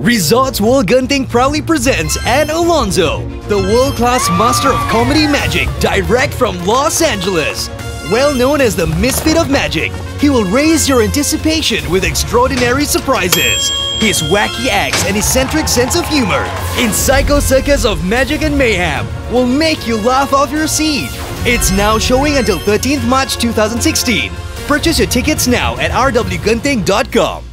Resorts World Gunting proudly presents Ed Alonzo, the world-class master of comedy magic, direct from Los Angeles. Well known as the misfit of magic, he will raise your anticipation with extraordinary surprises. His wacky acts and eccentric sense of humor in Psycho Circus of Magic and Mayhem will make you laugh off your seat. It's now showing until 13th March 2016. Purchase your tickets now at rwgunting.com.